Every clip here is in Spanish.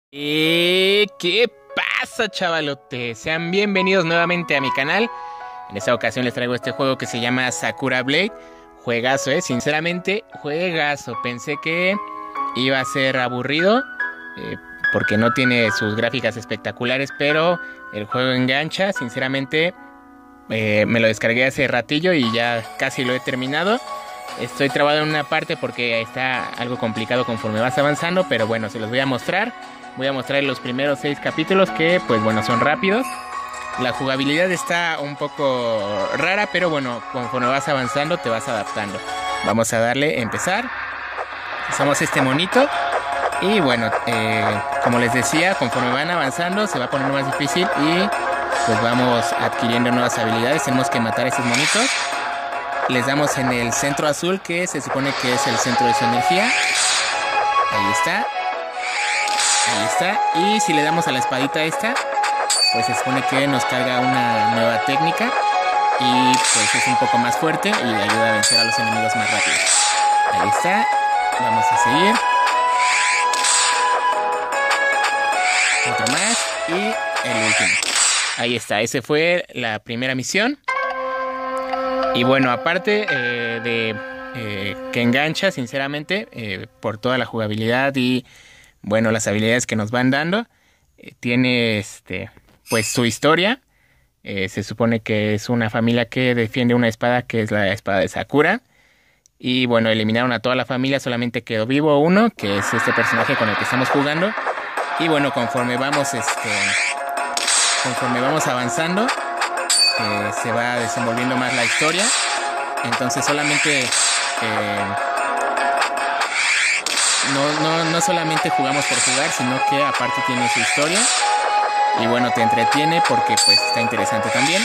¿Qué pasa, chavalotes? Sean bienvenidos nuevamente a mi canal. En esta ocasión les traigo este juego que se llama Sakura Blade. Juegazo, sinceramente, juegazo. Pensé que iba a ser aburrido porque no tiene sus gráficas espectaculares, pero el juego engancha. Sinceramente, me lo descargué hace ratillo y ya casi lo he terminado. Estoy trabado en una parte porque está algo complicado conforme vas avanzando, pero bueno, se los voy a mostrar. Voy a mostrar los primeros 6 capítulos que, pues bueno, son rápidos. La jugabilidad está un poco rara, pero bueno, conforme vas avanzando te vas adaptando. Vamos a darle empezar. Somos este monito. Y bueno, como les decía, conforme van avanzando se va poniendo más difícil y pues vamos adquiriendo nuevas habilidades. Tenemos que matar a estos monitos. Les damos en el centro azul, que se supone que es el centro de su energía. Ahí está. Ahí está. Y si le damos a la espadita esta, pues se supone que nos carga una nueva técnica. Y pues es un poco más fuerte y ayuda a vencer a los enemigos más rápido. Ahí está. Vamos a seguir. Otro más. Y el último. Ahí está. Esa fue la primera misión. Y bueno, aparte que engancha, sinceramente, por toda la jugabilidad y bueno, las habilidades que nos van dando, tiene pues su historia. Se supone que es una familia que defiende una espada que es la espada de Sakura. Y bueno, eliminaron a toda la familia, solamente quedó vivo uno, que es este personaje con el que estamos jugando. Y bueno, conforme vamos avanzando, se va desenvolviendo más la historia. Entonces solamente no solamente jugamos por jugar, sino que aparte tiene su historia. Y bueno, te entretiene porque pues está interesante también.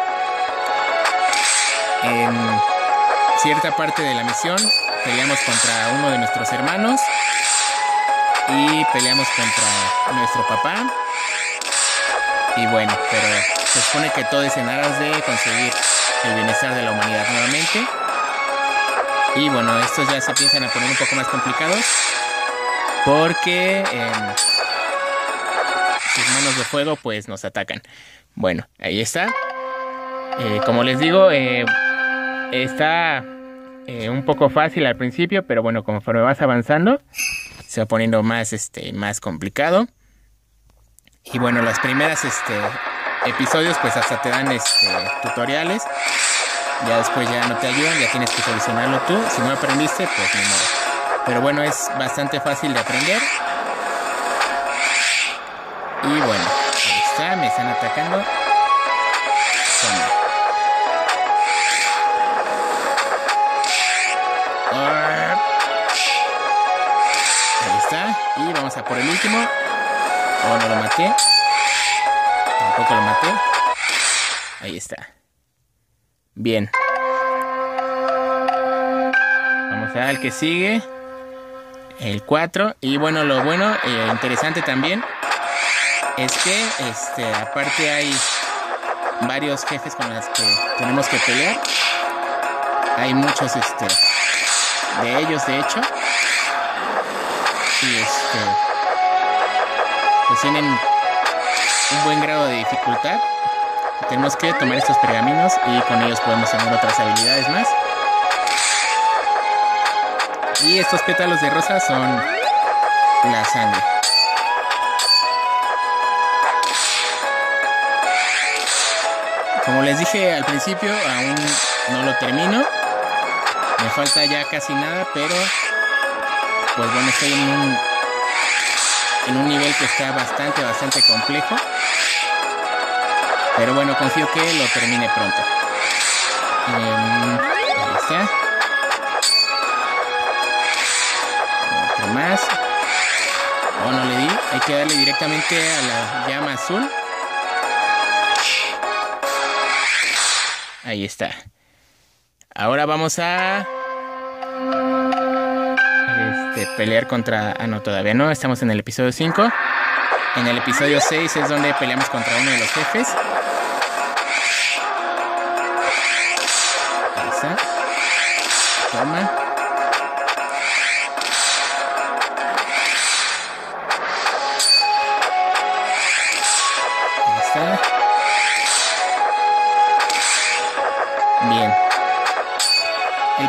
En cierta parte de la misión peleamos contra uno de nuestros hermanos y peleamos contra nuestro papá. Y bueno, pero se supone que todo es en aras de conseguir el bienestar de la humanidad nuevamente. Y bueno, estos ya se empiezan a poner un poco más complicados porque sus manos de fuego pues nos atacan. Bueno, ahí está. Como les digo, está un poco fácil al principio, pero bueno, conforme vas avanzando se va poniendo más complicado. Y bueno, las primeras episodios pues hasta te dan tutoriales. Ya después ya no te ayudan, ya tienes que solucionarlo tú. Si no aprendiste, pues ni modo. Pero bueno, es bastante fácil de aprender. Y bueno, ahí está, me están atacando. Toma. Ahí está. Y vamos a por el último. Oh, no lo maté. Tampoco lo maté. Ahí está. Bien. Vamos al que sigue. El 4. Y bueno, lo bueno e interesante también es que aparte hay varios jefes con los que tenemos que pelear. Hay muchos de ellos, de hecho. Y pues tienen un buen grado de dificultad. Tenemos que tomar estos pergaminos y con ellos podemos tener otras habilidades más. Y estos pétalos de rosa son la sangre. Como les dije al principio, aún no lo termino. Me falta ya casi nada, pero pues bueno, estoy en un nivel que está bastante complejo. Pero bueno, confío que lo termine pronto. Ahí está. Otro más. Oh, no le di. Hay que darle directamente a la llama azul. Ahí está. Ahora vamos a pelear contra... Ah, no, todavía no. Estamos en el episodio 5. En el episodio 6 es donde peleamos contra uno de los jefes. Ahí está. Toma.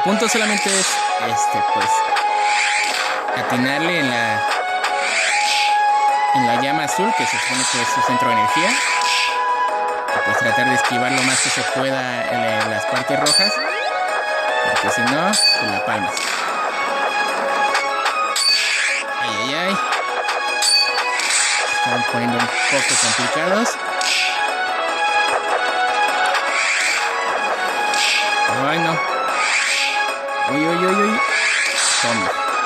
punto solamente es pues atinarle en la llama azul, que se supone que es su centro de energía, y pues tratar de esquivar lo más que se pueda en las partes rojas, porque si no, pues la palmas. Ay. Están poniendo un poco complicados. Ay, no. Uy. Toma.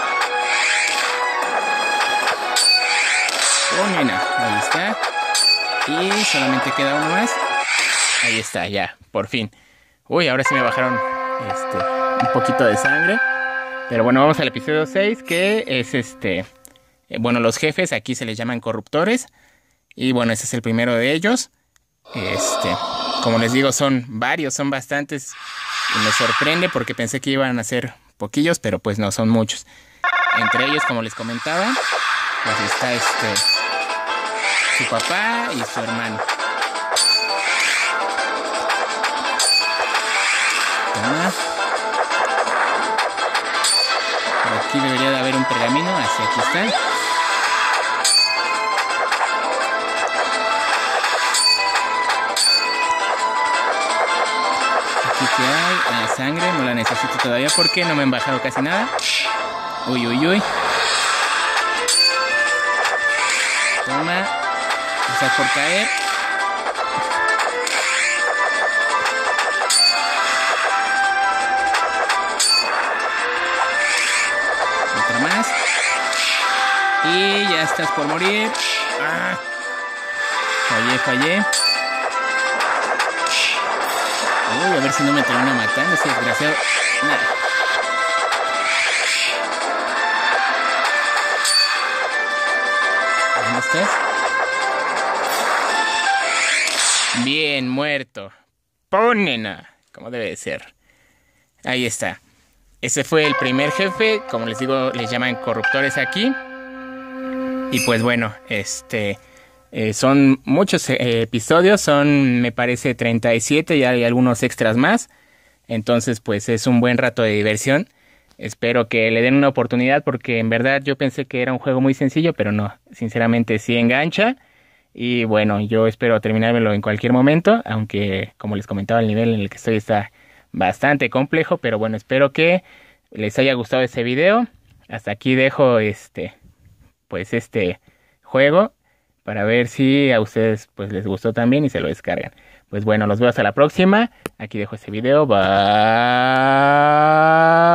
Oh, nena. Ahí está. Y solamente queda uno más. Ahí está, ya. Por fin. Uy, ahora sí me bajaron un poquito de sangre. Pero bueno, vamos al episodio 6, que es bueno, los jefes aquí se les llaman corruptores. Y bueno, ese es el primero de ellos. Como les digo, son varios, son bastantes. Y me sorprende porque pensé que iban a ser poquillos, pero pues no, son muchos. Entre ellos, como les comentaba, pues está su papá y su hermano. Toma. Por aquí debería de haber un pergamino, así aquí está. Aquí que hay sangre, no la necesito todavía porque no me han bajado casi nada. Uy. Toma. Está por caer. Otra más. Y ya estás por morir. Ah. Fallé. Uy, a ver si no me termina matando ese desgraciado. Nada. ¿Dónde estás? Bien, muerto. Pónena, como debe de ser. Ahí está. Ese fue el primer jefe. Como les digo, les llaman corruptores aquí. Y pues bueno, son muchos episodios, son me parece 37 y hay algunos extras más. Entonces pues es un buen rato de diversión. Espero que le den una oportunidad porque en verdad yo pensé que era un juego muy sencillo, pero no, sinceramente sí engancha. Y bueno, yo espero terminármelo en cualquier momento, aunque como les comentaba el nivel en el que estoy está bastante complejo, pero bueno, espero que les haya gustado ese video. Hasta aquí dejo pues juego para ver si a ustedes pues les gustó también y se lo descargan. Pues bueno, los veo hasta la próxima. Aquí dejo este video. Bye.